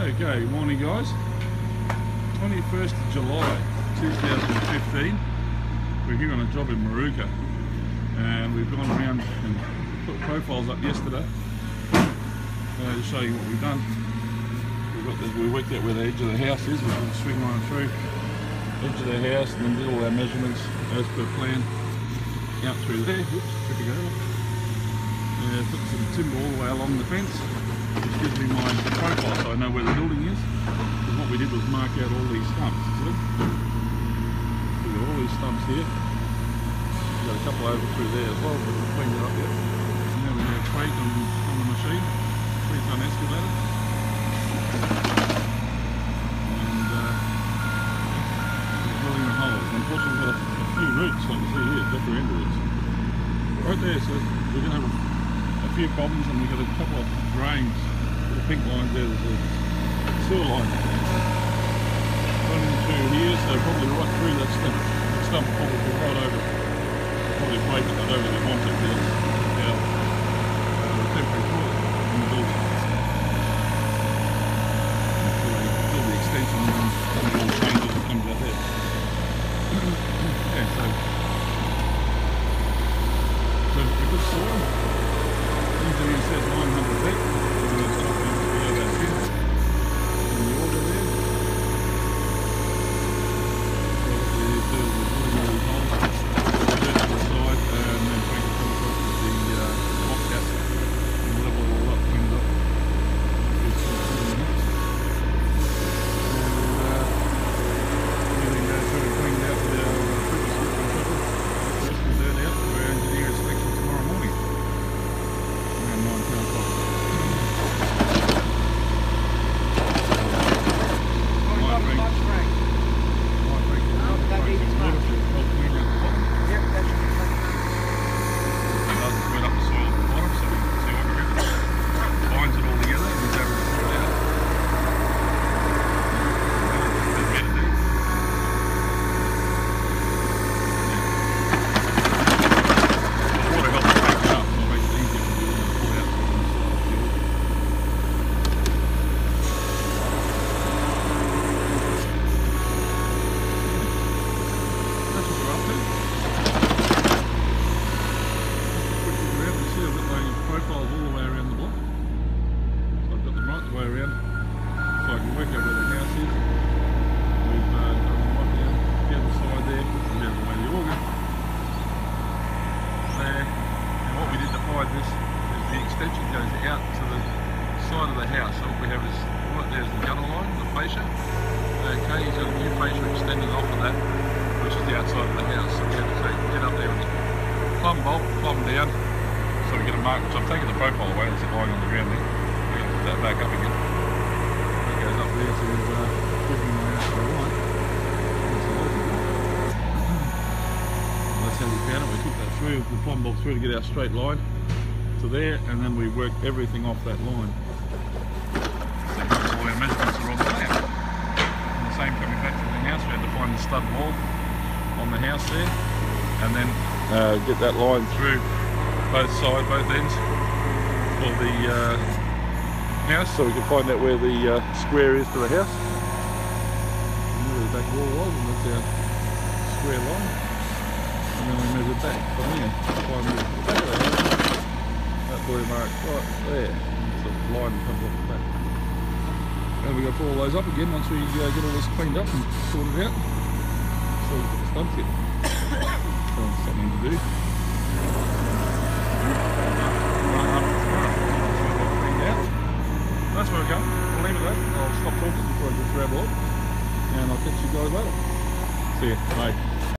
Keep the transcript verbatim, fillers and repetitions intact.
Okay, morning guys. twenty-first of July two thousand fifteen. We're here on a job in Moorooka and we've gone around and put profiles up yesterday uh, to show you what we've done. We've got this, we worked out where the edge of the house is. We've got a swing line through edge of the house and then did all our measurements as per plan out through there. Oops, tripping over. Uh, put some timber all the way along the fence, which gives me my profile so I know where the building is. Because what we did was mark out all these stumps. See? We've got all these stumps here. We've got a couple over through there as well, but we've cleaned it up yet. And now we're going to crate on, on the machine, three ton excavator. And uh, we're drilling the holes. Unfortunately we've got a, a few roots, like you see here, jacaranda roots. Right there, so we're going to have a a few problems, and we've got a couple of drains, the pink lines there. There's a sewer line running through here, so probably right through that stump. The stump probably right over, probably break it right over the contact there. Yeah, uh, the temporary toilet in the building. Until they build the extension and then it all changes and comes out there. Yeah, so, so a good soil. Engineer says nine hundred feet, we're going to stop down to below that fence in the order there. So what we need to do is we're putting all these holes, dirt to the side, and then bring it across with the uh, hot cat and level it all up, clean it up. It's uh, and uh, everything goes through and cleaned out with our uh, filter strip and shovel. Rest the dirt out for our engineer inspection tomorrow morning. Profiles all the way around the block, so I've got them right the way around, so I can work out where the house is. We've uh, done them right down the other side there, and down the way the organ there. And what we did to hide this is the extension goes out to the side of the house. So what we have is right there's the gutter line, the fascia. Okay, he's got a new fascia extended off of that, which is the outside of the house. So we have to take, get up there with the plumb bolt, plumb down. So we get a mark, which I've taken the profile away, it's lying on the ground there. We're going to put that back up again. That goes up there, so we've uh, driven my house for a line. That's how we found it. We took that through, the plumb bolt through to get our straight line to there, and then we worked everything off that line. So all our measurements are on the plan. And the same coming back to the house, we had to find the stud wall on the house there, and then uh, get that line through both sides, both ends of the uh, house, so we can find out where the uh, square is to the house. And where the back wall was, and that's our square line. And then we measure back from there, find the back of the house. That blue mark right there. It's a line that comes off the back. And we've got to pull all those up again once we uh, get all this cleaned up and sorted out. So we've got the stumps here. So it's something to do. That's where we're going. We'll leave it there. I'll stop talking before I just grab off, and I'll catch you guys later. See you. Bye.